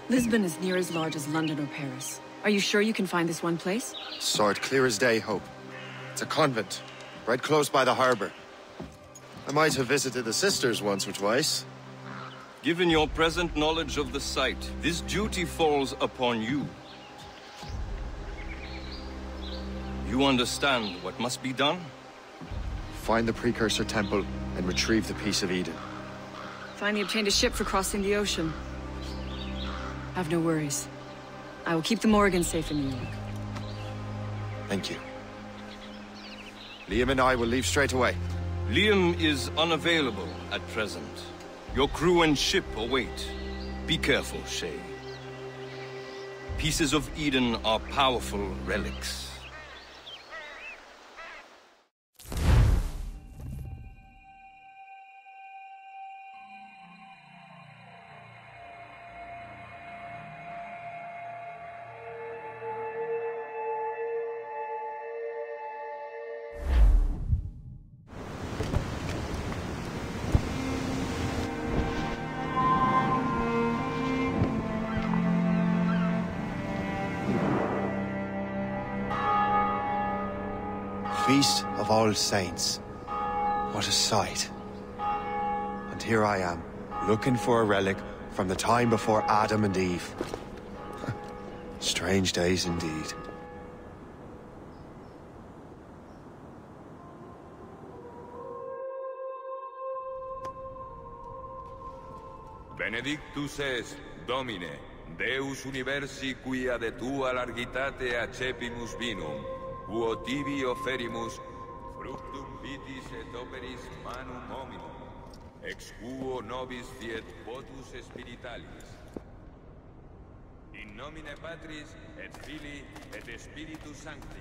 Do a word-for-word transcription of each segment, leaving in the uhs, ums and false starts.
Lisbon is near as large as London or Paris. Are you sure you can find this one place? Saw it clear as day, Hope. It's a convent, right close by the harbor. I might have visited the sisters once or twice. Given your present knowledge of the site, this duty falls upon you. You understand what must be done? Find the Precursor temple and retrieve the Piece of Eden. Finally obtained a ship for crossing the ocean. Have no worries. I will keep the Morgan safe in New York. Thank you. Liam and I will leave straight away. Liam is unavailable at present. Your crew and ship await. Be careful, Shay. Pieces of Eden are powerful relics. Feast of All Saints. What a sight. And here I am, looking for a relic from the time before Adam and Eve. Strange days indeed. Benedictus es, Domine, Deus universi quia de tua largitate accepimus vinum, quo tibi oferimus, fructum vitis et operis manum hominum, ex quo nobis fiet votus spiritualis. In nomine Patris, et Filii, et Spiritus Sancti.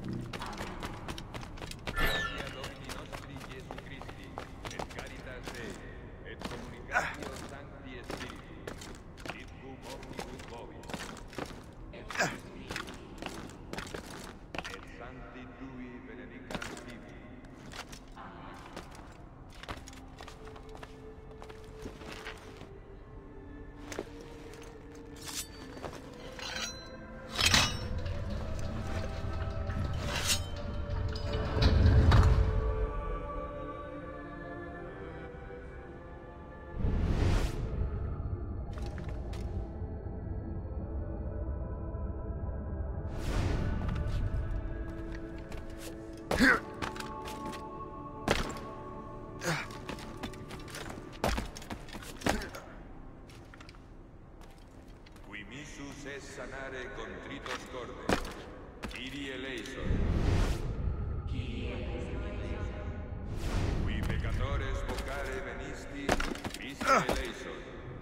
Gloria Domini nostri Iesu Christi, et caritas Dei, et communicatio Sancti Spiritus, sit cum omnibus vobis. Et Sancti Tui benedicat tibi. Sanare contritos corde, Kyrie eleison. Qui peccatores vocare venisti, Christe eleison.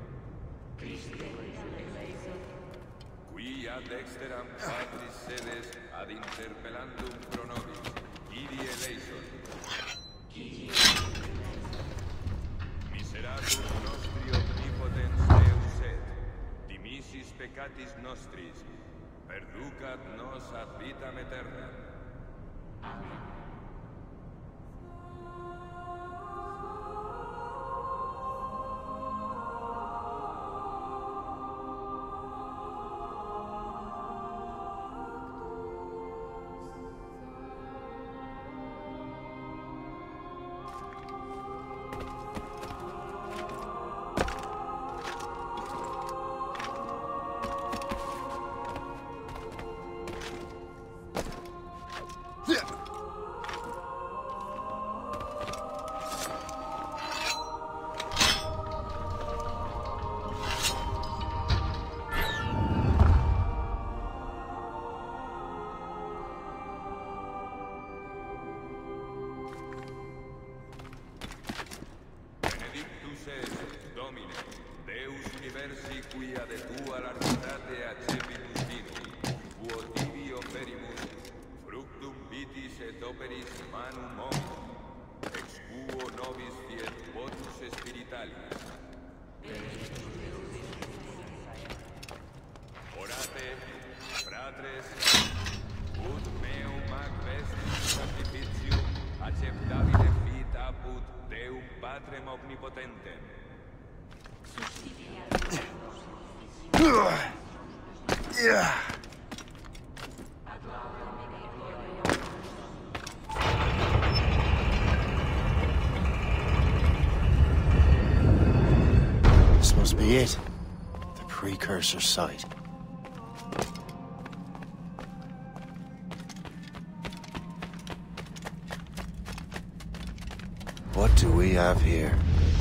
Qui ad exteram Patris sedes ad interpellandum pro nobis, Kyrie eleison. Miseratum nostri omnipotens Deus et, dimisis peccatis nostris, perducat nos ad vitam aeterna. Amen. Domine, Deus universi quia de tua largitate accepimus vinum, quo tibi oferimus, fructum vitis et operis manum hominum, ex quo nobis fiet votus spiritualis. Orate, fratres, ut meum ac vestis sacrificium acceptabile fit apud Deum Patrem omnipotentem. Ugh! Yeah. This must be it. The Precursor site. What do we have here?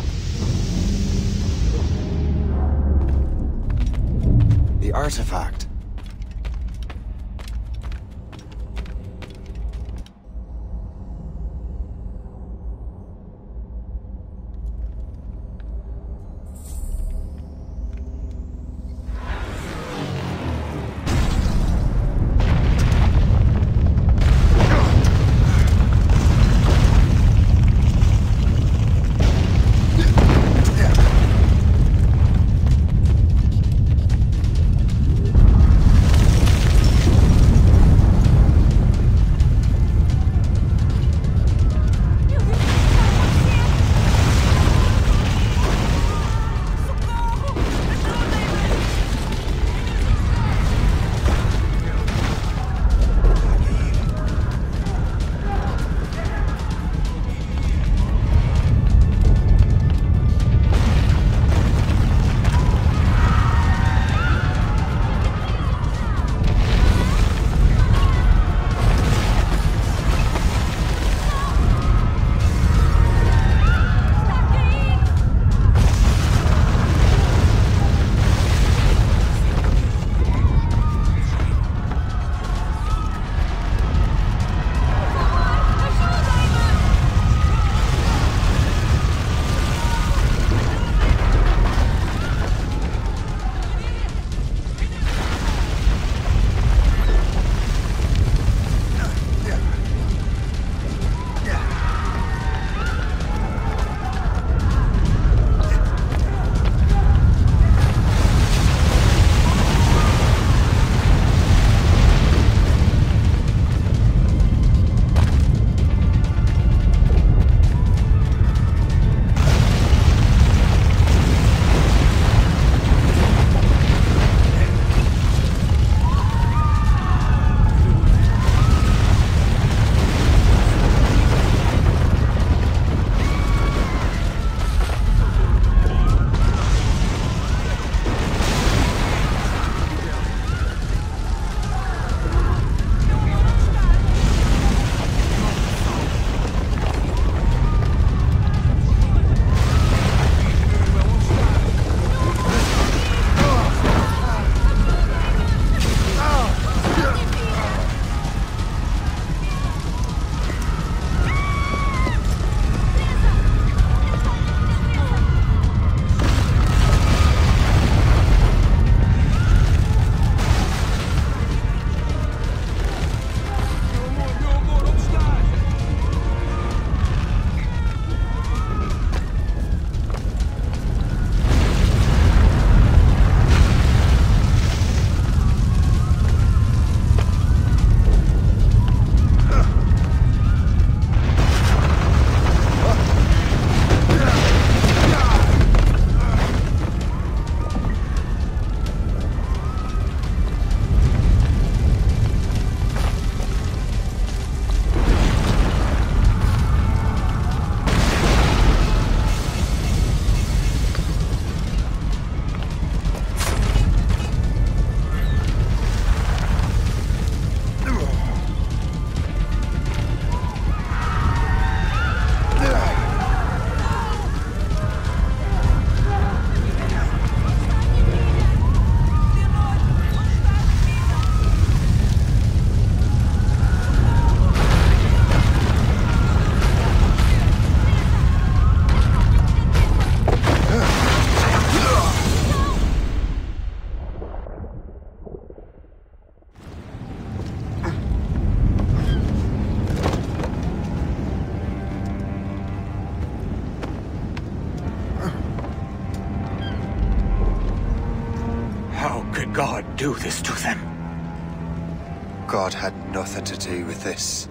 The artifact. God do this to them? God had nothing to do with this.